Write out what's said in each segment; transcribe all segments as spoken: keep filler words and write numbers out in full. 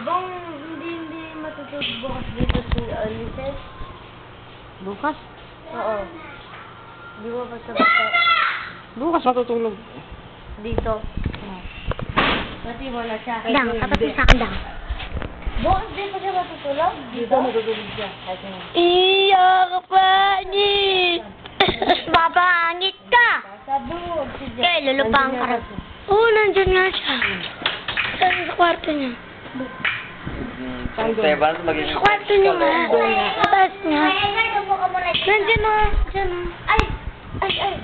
Bong, hindi, hindi matutulog bukas dito si Alices. Bukas? Oo. Di ba pa sa bata? Bukas matutulog. Dito. Pati mo na siya. Dang, tapat mo sa akin, Dang. Bukas din pa siya matutulog? Dito matutulog siya. Iya, kapangit! Babangit ka! Sabog. Si Jack. Kaya lulupang ka rin. Oo, nandyan nga siya. Saan sa kwarto niya? Ang Sebas, maging... Sa kwarto niya nga. Sa taas niya. Nandyan o. Nandyan o. Ay! Ay, ay!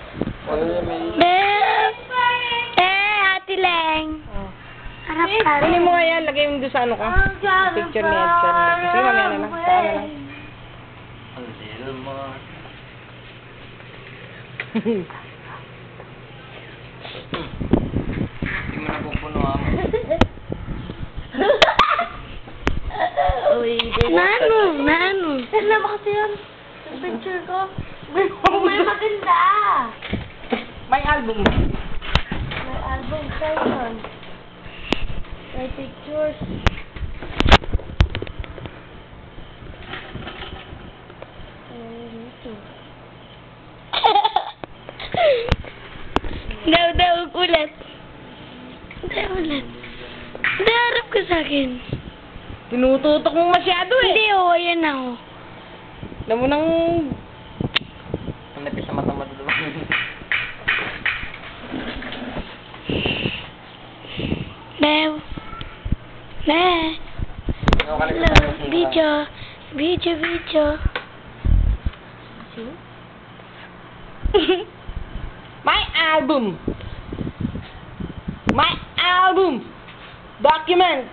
Beb! Eh, Ate Leng. Harap ka rin. Kunin mo nga yan, lagay mo doon sa ano ka. Picture ni Edson. Sige, mamaya na lang. Saan na lang. Ang sino mo? Hindi mo na pupuno ah. Uy, di. Nano, nano. Saan na ba kasi yun? Sa picture ko? May maganda. May album. May album tayo yun. May pictures. Daw, daw, ulit. Daw, ulit. Darap ka sa akin. Tinututok mo masyado eh. Hindi, oh, ayan na, oh. Alam mo nang... Ang napis sa mata mo doon. Bew. Be. Ano ka Hello, video. Video, video. My album. My album. Documents.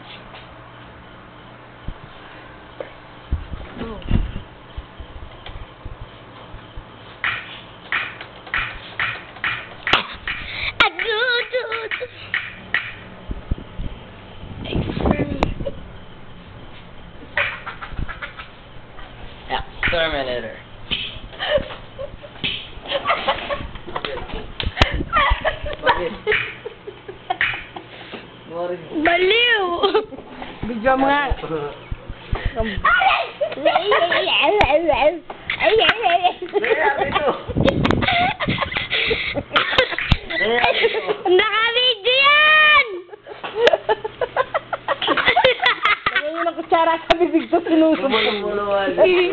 Agud. Exterminator. Bakit? Baliw. Video mo nga. Naka-video yan! Lagyan mo ng kutsara sa bibig ko, sinusubok. Umuluwal.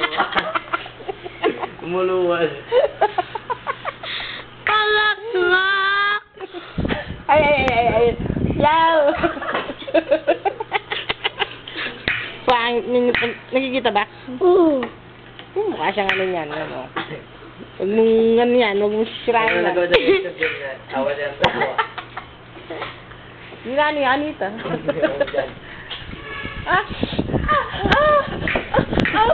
Umuluwal. Palakmak! Ay, ay, ay, ay, ay. Yaw! Pang, nakikita ba? Oo. Hmm, mukha siyang ano yan, ano. Huwag mong ano yan, huwag mong sisirain Ano yan. nagawa na yung ganyan? Awa niya ang tawa. Hindi na ano yan, Anita. Ah! Ah! Ah! Ah!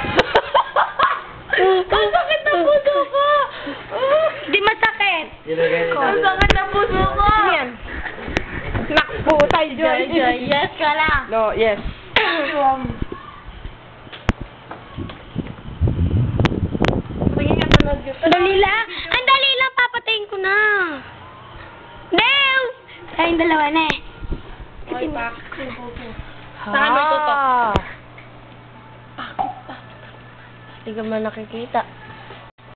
Ang sakit ng puso ko! Di masakit! Ginagay Ang niya. sakit ng puso ko! Ano yan? Nakpo tayo Joy, Joy, yes ka lang. No, yes. Dali lang! Ang dali lang! Papatayin ko na! Dew! Tayong dalawa na eh. Ay, pak. Ha? Saan may tutok? Hindi ka man nakikita.